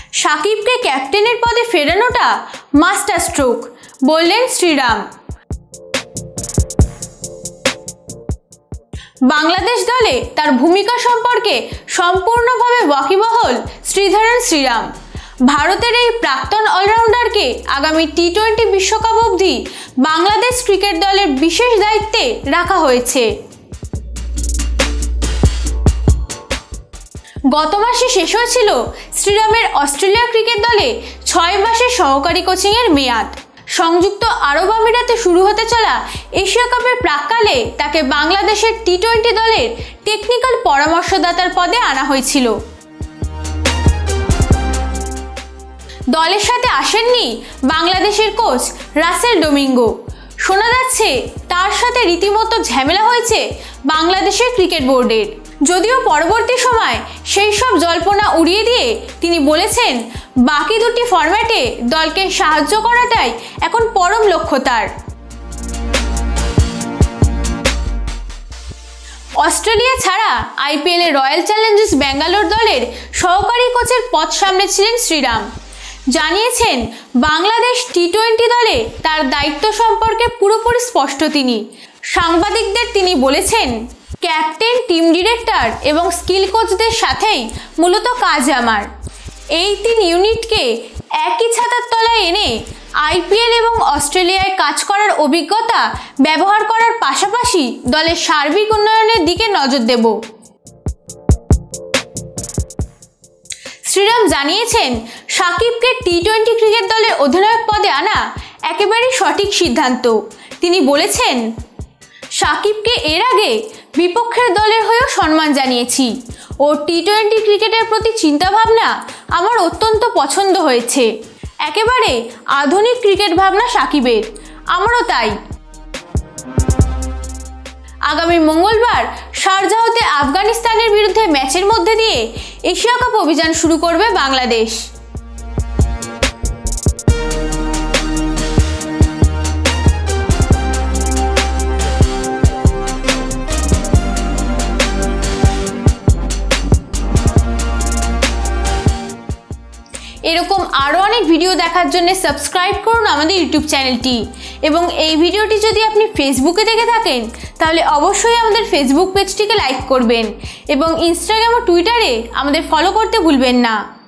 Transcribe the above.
সাকিবকে ক্যাপ্টেনের পদে ফেরানোটা মাস্টার স্ট্রোক বললেন শ্রীরাম। বাংলাদেশ দলে তার ভূমিকা সম্পর্কে সম্পূর্ণভাবে ওয়াকিবহল শ্রীধরন শ্রীরাম। ভারতের এই প্রাক্তন অলরাউন্ডারকে আগামী টি-20 বিশ্বকাপ অবধি বাংলাদেশ ক্রিকেট দলের বিশেষ দায়িত্বে রাখা হয়েছে। গত মাসে শেষ হয়েছিল শ্রীরামের অস্ট্রেলিয়া ক্রিকেট দলে 6 মাসের সহকারী কোচিংয়ের মেয়াদ। সংযুক্ত আরব আমিরাতে শুরু হতে চলা এশিয়া কাপের প্রাক্কালে তাকে বাংলাদেশের টি-20 দলের টেকনিক্যাল পরামর্শদাতার পদে আনা হয়েছিল। দলের সাথে আসেননি বাংলাদেশের কোচ রাসেল ডোমিঙ্গো। শোনা যাচ্ছে তার সাথে রীতিমতো ঝামেলা হয়েছে বাংলাদেশের ক্রিকেট বোর্ডের। যদিও পরবর্তী সময় সেই সব জল্পনা উড়িয়ে দিয়ে তিনি বলেছেন, বাকি দুটি ফরম্যাটে দলকে সাহায্য করাটাই এখন পরম লক্ষ্য তার। অস্ট্রেলিয়া ছাড়া আইপিএলে রয়্যাল চ্যালেঞ্জার্স ব্যাঙ্গালোর দলের সহকারী কোচের পদ সামলেছিলেন শ্রীরাম। জানিয়েছেন, বাংলাদেশ টি-20 দলে তার দায়িত্ব সম্পর্কে পুরোপুরি স্পষ্ট তিনি। সাংবাদিকদের তিনি বলেছেন, ক্যাপ্টেন, টিম ডিরেক্টর এবং স্কিল কোচদের সাথেই মূলত কাজ আমার। এই 3 ইউনিটকে একই ছাতার তলায় এনে আইপিএল এবং অস্ট্রেলিয়ায় কাজ করার অভিজ্ঞতা ব্যবহার করার পাশাপাশি দলের সার্বিক উন্নয়নের দিকে নজর দেব। শ্রীরাম জানিয়েছেন, সাকিবকে টি-20 ক্রিকেট দলের অধিনায়ক পদে আনা একেবারেই সঠিক সিদ্ধান্ত। তিনি বলেছেন, সাকিবকে এর আগে বিপক্ষের দলের হয়েও সম্মান জানিয়েছি। ও টি-20 ক্রিকেটের প্রতি চিন্তাভাবনা আমার অত্যন্ত পছন্দ হয়েছে। একেবারে আধুনিক ক্রিকেট ভাবনা সাকিবের, আমারও তাই। আগামী মঙ্গলবার শারজাহতে আফগানিস্তানের বিরুদ্ধে ম্যাচের মধ্যে দিয়ে এশিয়া কাপ অভিযান শুরু করবে বাংলাদেশ। এরকম আরও অনেক ভিডিও দেখার জন্য সাবস্ক্রাইব করুন আমাদের ইউটিউব চ্যানেলটি। এবং এই ভিডিওটি যদি আপনি ফেসবুকে দেখে থাকেন তাহলে অবশ্যই আমাদের ফেসবুক পেজটিকে লাইক করবেন এবং ইনস্টাগ্রাম ও টুইটারে আমাদের ফলো করতে ভুলবেন না।